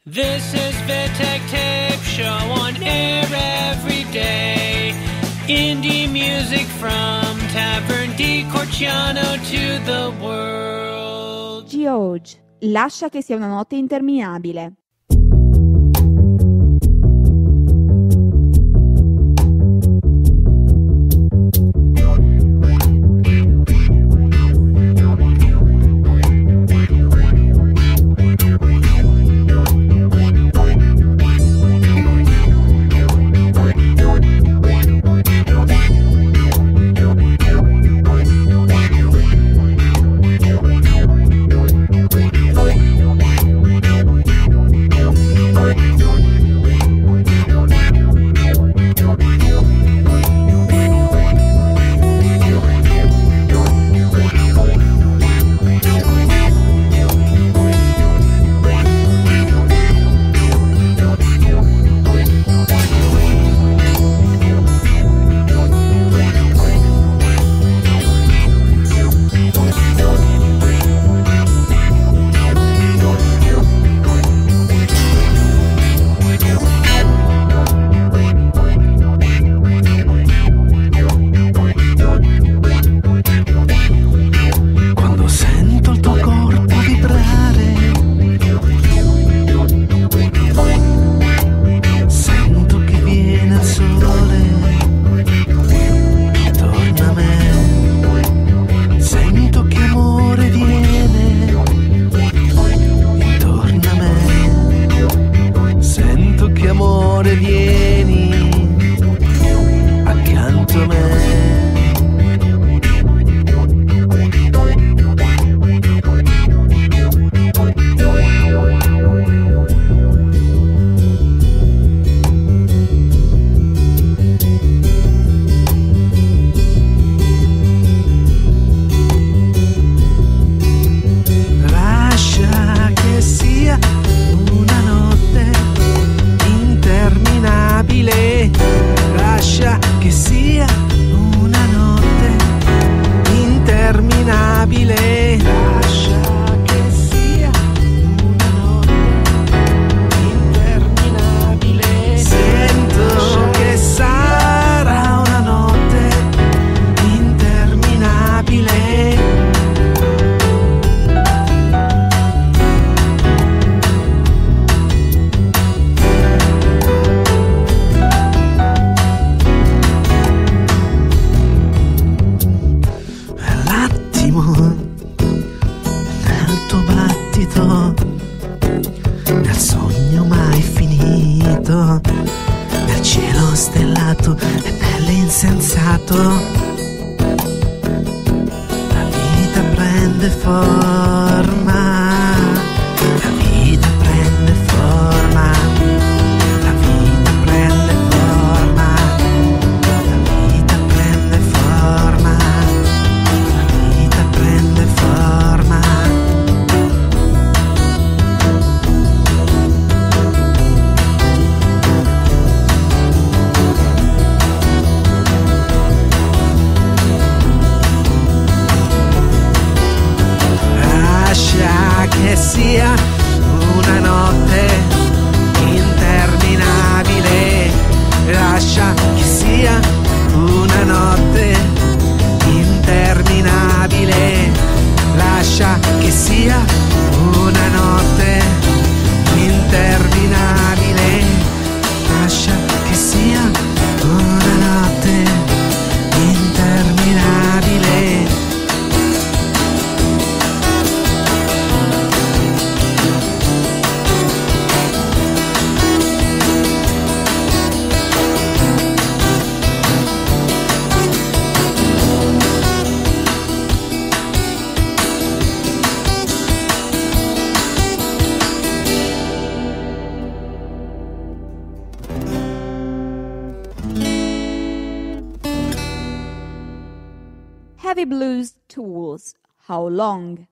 This is Vitek Tape Show on air every day. Indie music from Tavern di Corciano to the world. George, lascia che sia una notte interminabile. Heavy Blues Tools, How Long?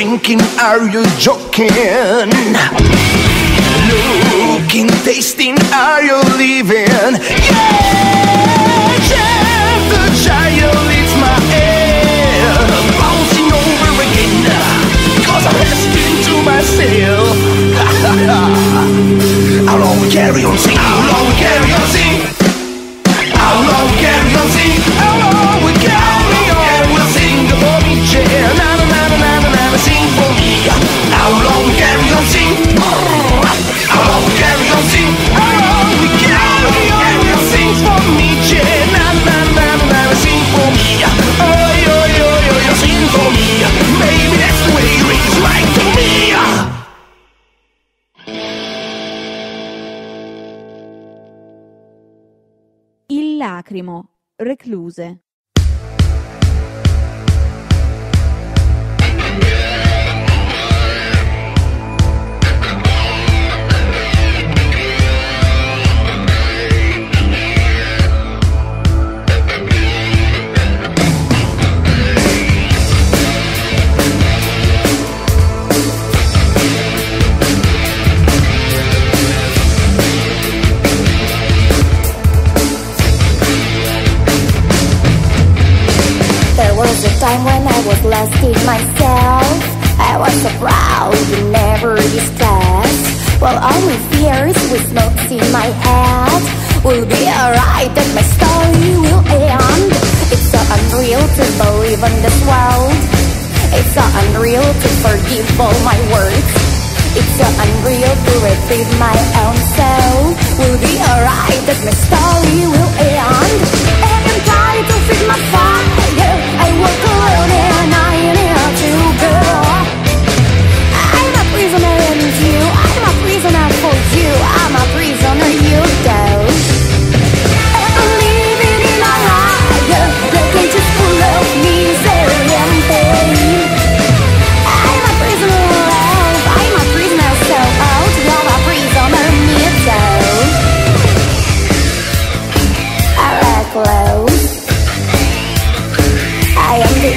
thinking, are you joking? Looking, tasting, are you leaving? Yeah, the child is my head, bouncing over again, 'cause I'm asking to myself, how long we carry on sing? How long we carry on sing? How long we carry on sing? How long we carry on? We'll sing for me, yeah. Na na na na na na na, sing for me. How long we carry on sing? How long we carry on sing? How long we carry on? Sing for me, yeah. Na na na na na, sing for me. Oh yo yo yo yo, sing for me. Maybe that's the way it's right to me. Il lacrimo, recluse. Time when I was lost in myself, I was so proud and never discussed. Well, all my fears with smokes in my head. Will be alright that my story will end. It's so unreal to believe in this world. It's so unreal to forgive all my words. It's so unreal to retrieve my own soul. Will be alright that my story will end. And I'm trying to feed my fire. I walk alone and I need to go. I'm a prisoner in you. I'm a prisoner for you. I'm a prisoner, you go. I'm living in a lie, the cage is full of misery and pain. I'm a prisoner of love. I'm a prisoner so out. You're a prisoner, me too. I like clothes. I am the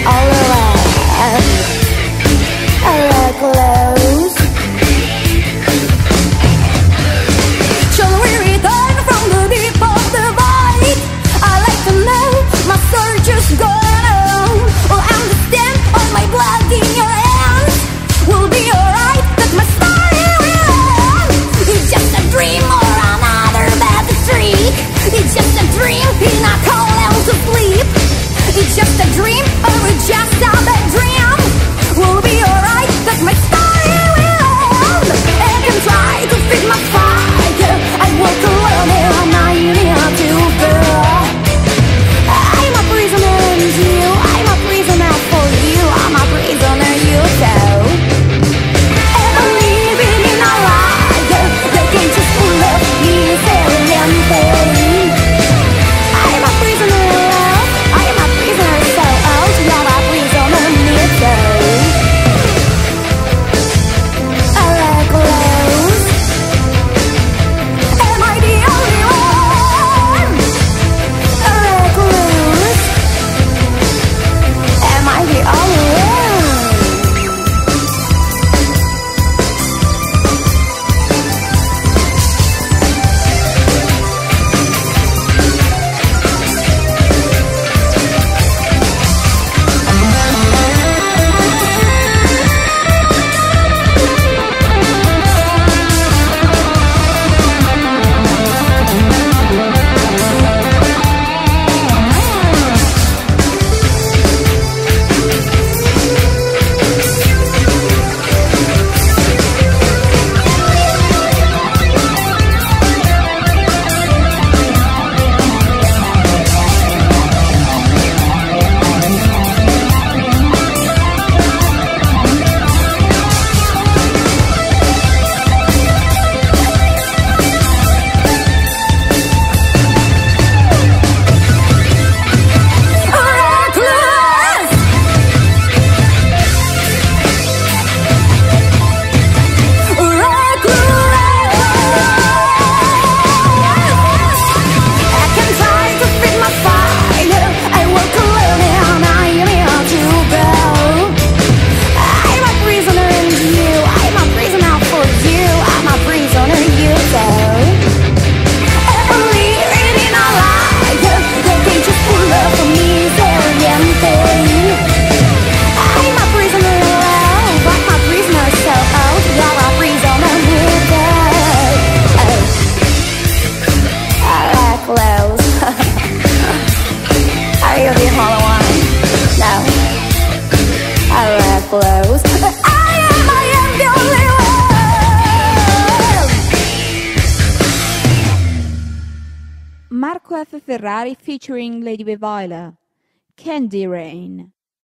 Ferrari featuring Lady Vivaila, Candy Rain.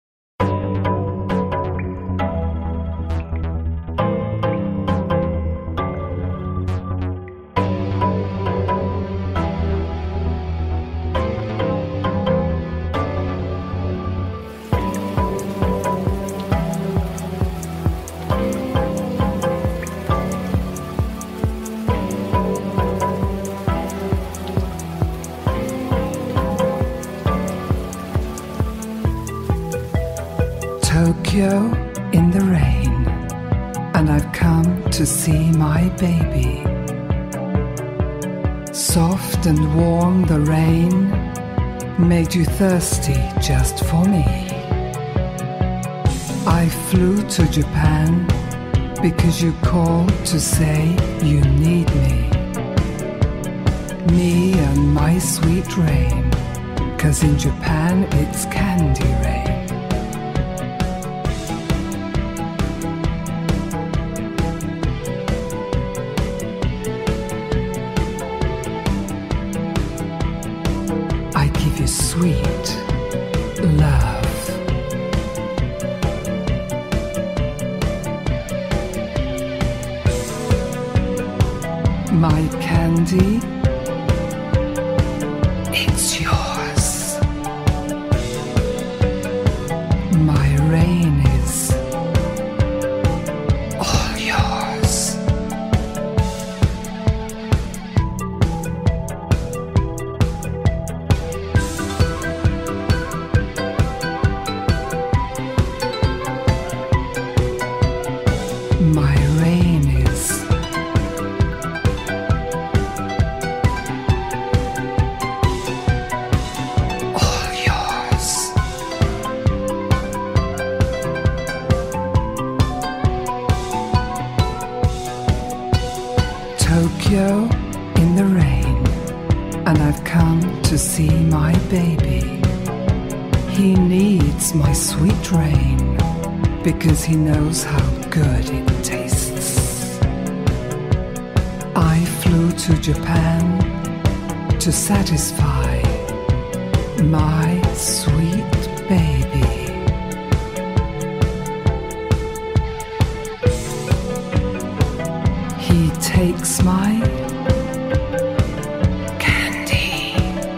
Tokyo in the rain, and I've come to see my baby. Soft and warm the rain made you thirsty just for me. I flew to Japan because you called to say you need me. Me and my sweet rain, 'cause in Japan it's candy rain. Sweet love. My candy, it's yours. My rain is all yours. My rain is all yours. Tokyo in the rain, and I've come to see my baby. He needs my sweet rain, because he knows how good it tastes. I flew to Japan to satisfy my sweet baby. He takes my candy.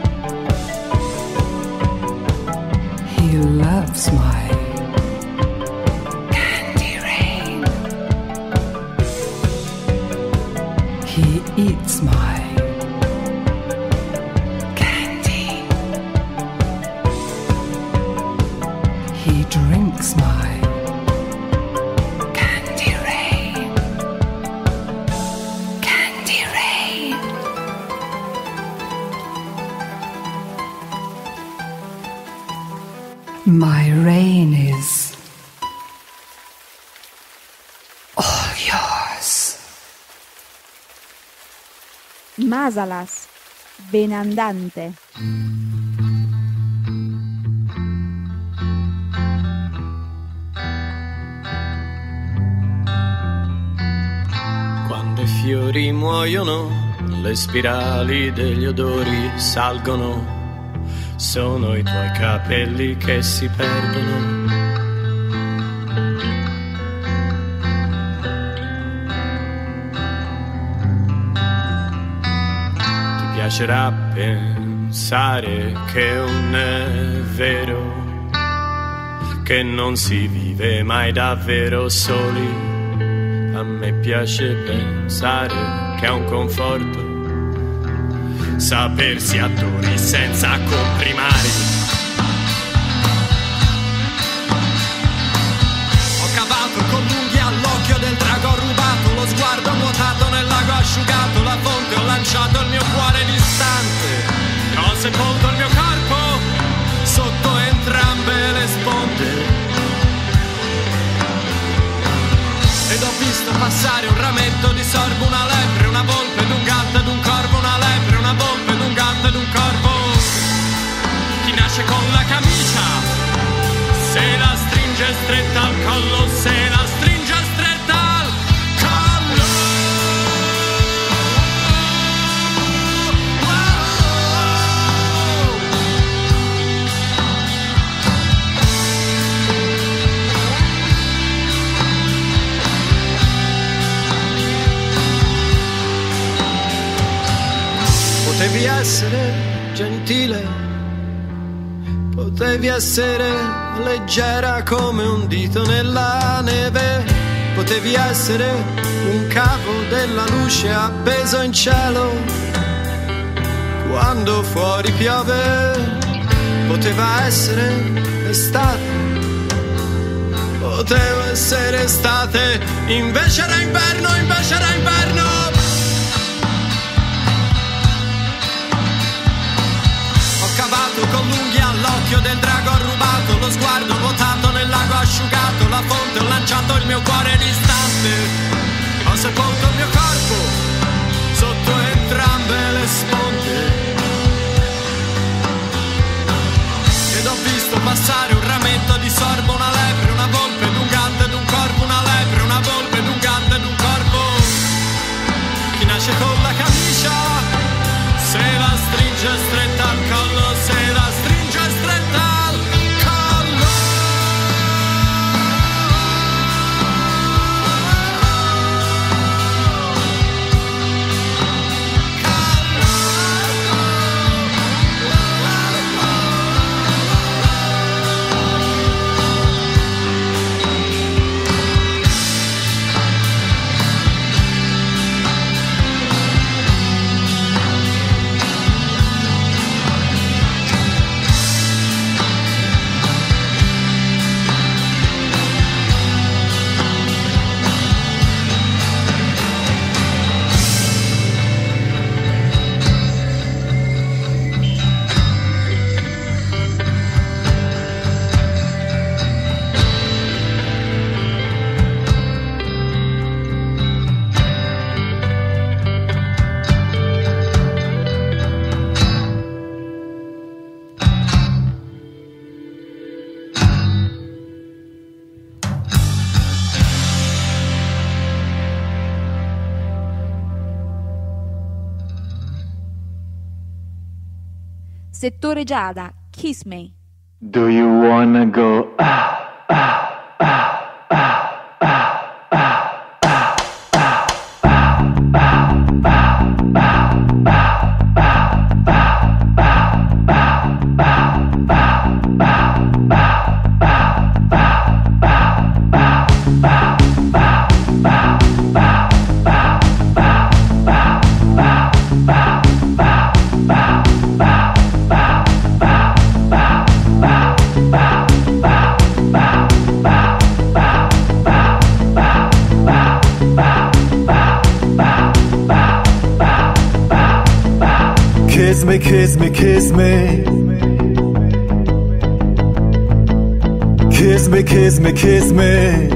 He loves my he eats my candy. He drinks my candy rain. Candy rain. My rain is all yours. Masalas, benandante. Quando i fiori muoiono, le spirali degli odori salgono. Sono i tuoi capelli che si perdono. Piacerà pensare che non è vero, che non si vive mai davvero soli. A me piace pensare che è un conforto sapersi attori senza comprimari. Ho cavato con l'unghia all'occhio del drago, ho rubato lo sguardo, ho nuotato nel lago asciugato la fonte, ho lanciato il mio cuore distante, ho sepolto il mio corpo sotto entrambe le sponde, ed ho visto passare un rametto di sorbo, una lepre, una volpe ed un gatto ed un corvo, una lepre, una volpe ed un gatto ed un corvo. Chi nasce con la camicia, se la stringe stretta al collo, se la stringe stretta al collo. Wow. Potevi essere gentile, potevi essere leggera come un dito nella neve, potevi essere un capo della luce appeso in cielo quando fuori piove, poteva essere estate, potevo essere estate, invece era inverno, invece era inverno. Con l'unghia all'occhio del drago ho rubato lo sguardo nuotato nel lago asciugato la fonte, ho lanciato il mio cuore distante, ho sepolto il mio corpo sotto entrambe le sponde ed ho visto passare un rametto di sorbo, una lepre, una volpe ed un gatto ed un corvo, una lepre, una volpe ed un gatto ed un corvo. Chi nasce con la camicia se la stringe stretta al collo, se la stringe stretta al collo. Settore Giada, Kiss Me. Do you wanna go? Kiss me, kiss me, kiss me. Kiss me, kiss me, kiss me.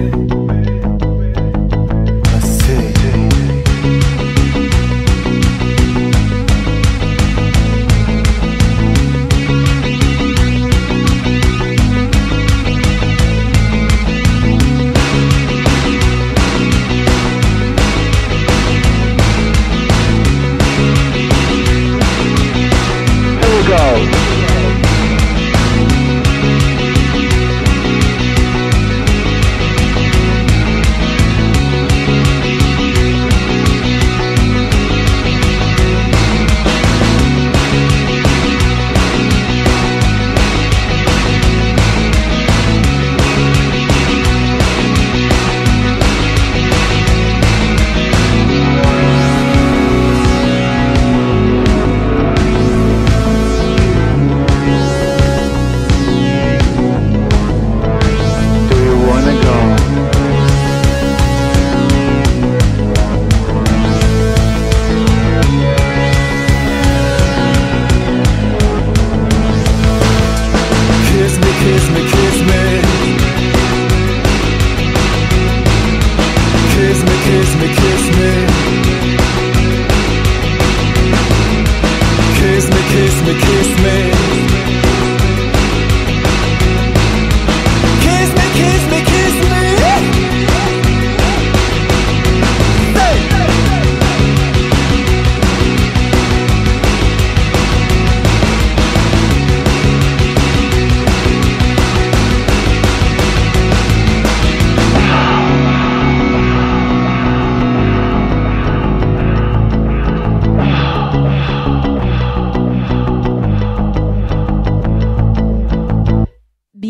I see.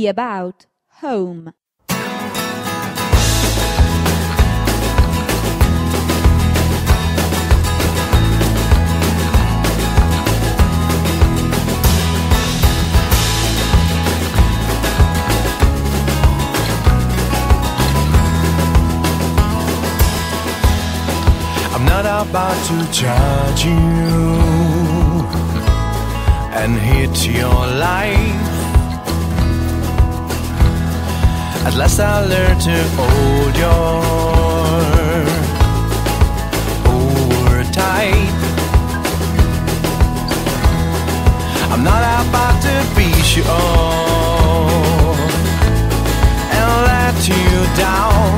be about home. I'm not about to judge you and hit your life. At last I learned to hold your tight. I'm not about to beat you up and let you down.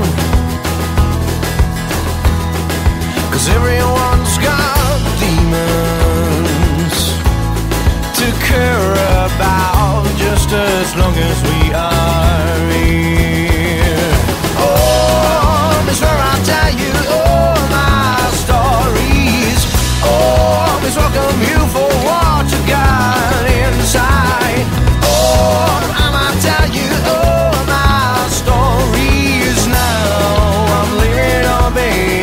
'Cause everyone's got demons to care about, just as long as we are here. Oh, Miss where I'll tell you all my stories. Oh, Miss welcome you for what you got inside. Oh, I might tell you all my stories now. I'm living on behind.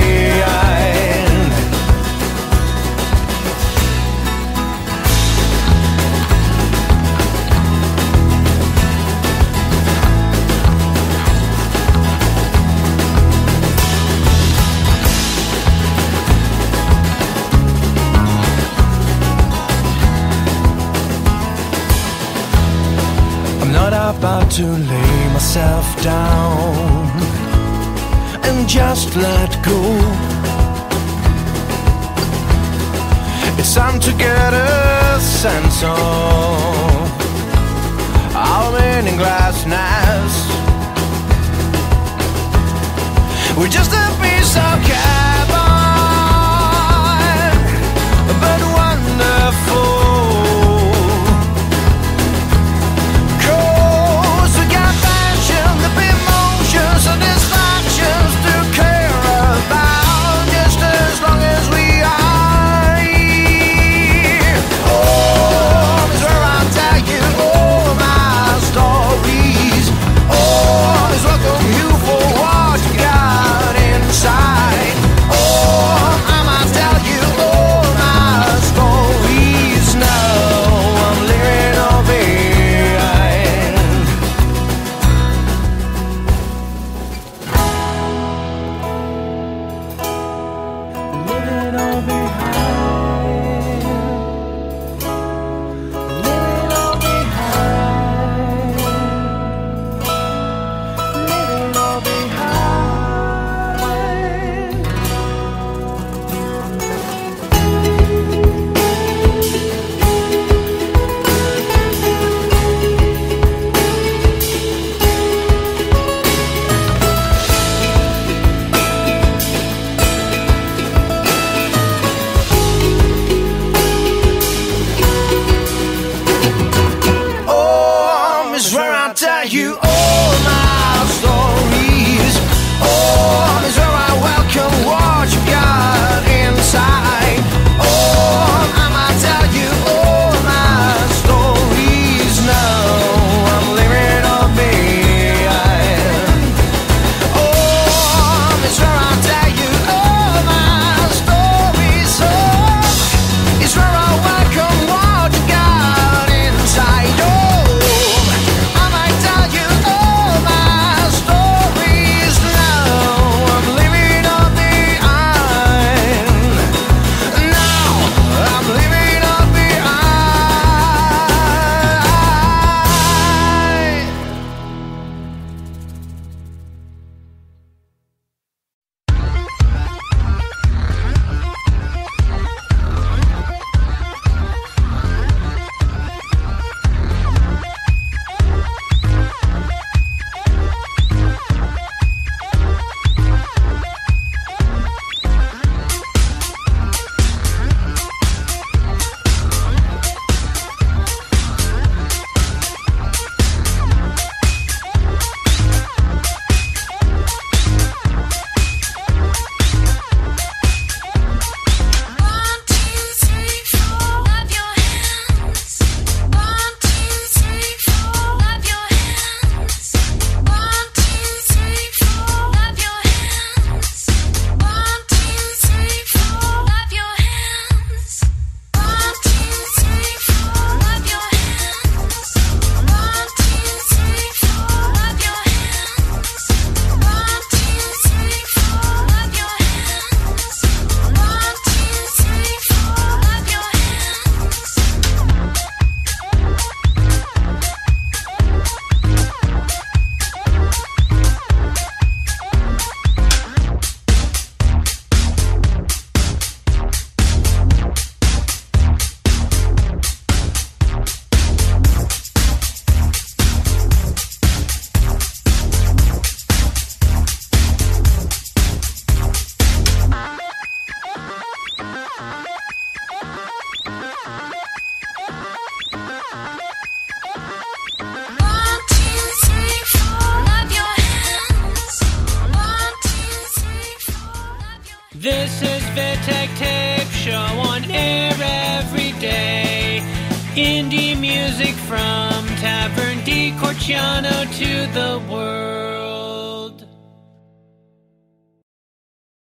About to lay myself down and just let go. It's time to get a sense of our meaninglessness. We're just a piece of carbon, but wonderful. Satisfactions to care about, just as long as we are here. Oh, is where I'll tell you all my stories. Oh, is welcome you for what you got inside. This is Vittek Tape Show on air every day. Indie music from Tavern di Corciano to the world.